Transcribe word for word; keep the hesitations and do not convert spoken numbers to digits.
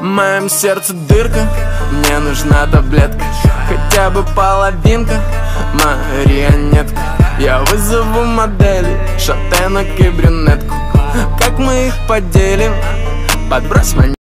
моем сердце дырка, мне нужна таблетка, хотя бы половинка, марионетка. Я вызову модели, шатенок и брюнетку. Как мы их поделим? Подбрось монетку.